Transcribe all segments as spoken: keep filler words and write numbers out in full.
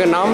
तपाईँको नाम?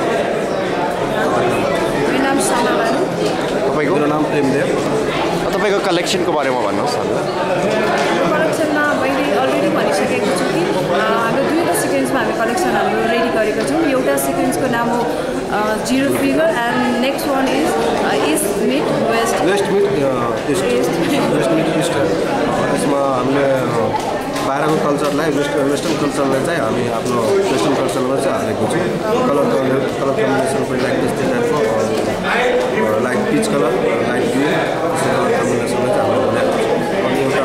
मेरो नाम सामा बानु। तपाईँको? मेरो नाम प्रेमदेव। तपाईँको कलेक्सनको बारेमा भन्नुहोस् न। कलेक्सनमा मैले अलरेडी भनिसकेको छु कि हाम्रो दुईवटा सिक्वेन्समा हामी कलेक्सन हाम्रो रेडी गरेको छौँ। एउटा सिक्वेन्सको नाम हो zero figure and next one is east mid west west mid east west mid east. यसमा हामीले बाहिरको कल्चरलाई वेस्ट वेस्टर्न कल्चरलाई चाहिँ हामी आफ्नो वेस्टर्न कल्चरमा चाहिँ हालेको छौँ। कलर कलर कम्बिनेसन पनि लाइक त्यस्तै टाइपको like peach colour light green colour कम्बिनेसनमा चाहिँ हामीले बनाएको छौँ। अनि एउटा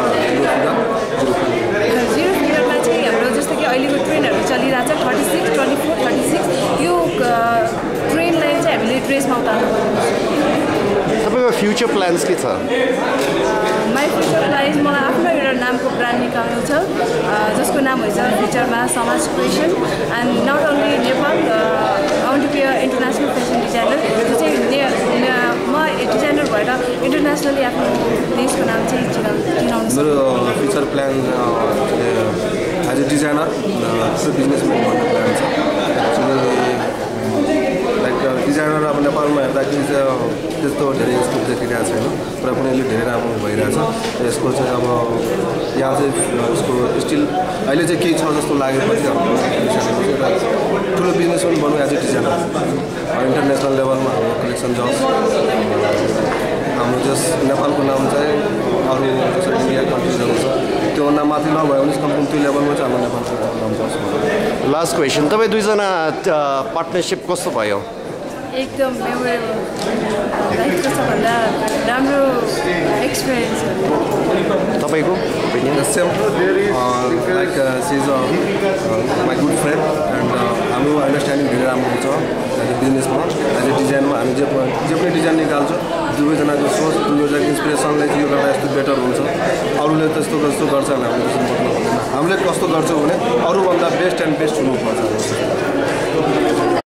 जिरो फिगरमा चाहिँ हाम्रो जस्तो कि अहिलेको ट्रेन्डहरू चलिरहेको छ thirty six twenty four thirty six यो ट्रेन्डलाई चाहिँ हामीले ड्रेसमा उतार्नु पर्छ। तपाईँको फ्युचर प्लान्स के छ? माई फ्युचर प्लान्स मलाई आफ्नो एउटा नामको ब्रान्ड निकाल्नु छ जसको नाम हुन्छ फ्युचरमा Samaj creation and not only Nepal out to be a international fashion designer जो चाहिँ म डिजाइनर भएर इन्टरनेसनली आफ्नो देशको नाम चाहिँ चिनाउ चिनाउनु छ। मेरो future plan as a designer businessman भन्ने प्लान छ। लाइक डिजाइनर अब नेपालमा हेर्दाखेरि चाहिँ त्यस्तो धेरै स्कोप देखिरहेको छैन र पनि अहिले धेरै राम्रो भइरहेछ। यसको चाहिँ अब यहाँ चाहिँ यसको स्टिल अहिले चाहिँ केही छ जस्तो लागेपछि हाम्रो ठुलो बिजनेसम्यान बन्नु एज ए डिजाइनर इन्टरनेसनल लेभलमा हाम्रो कलेक्सन जाओस्। हाम्रो जस नेपालको नाम चाहिँ अरू जसरी इन्डिया कन्ट्रिजहरू छ त्योभन्दा माथि नभए पनि कम्ती त्यो लेभलमा चाहिँ हाम्रो नेपालको नाम जाओस्। लास्ट क्वेसन, तपाईँ दुईजना पार्टनरसिप कस्तो भयो? एकदम मेमोरेबल लाइफको सबभन्दा राम्रो एक्सपिरियन्स हो। तपाईँको same like she's my good friend and हाम्रो अन्डरस्ट्यान्डिङ धेरै राम्रो हुन्छ एज ए बिजनेसमा एज ए डिजाइनमा। हामी जे जे पनि डिजाइन निकाल्छौँ दुवैजनाको सोच दुवैजनाको इन्सपिरेसनले चाहिँ यो गर्दा यस्तो बेटर हुन्छ अरूले त्यस्तो कस्तो गर्छ भने हामीले त्यस्तो गर्नु हामीले कस्तो गर्छौँ भने अरूभन्दा बेस्ट एन्ड बेस्ट हुनुपर्छ।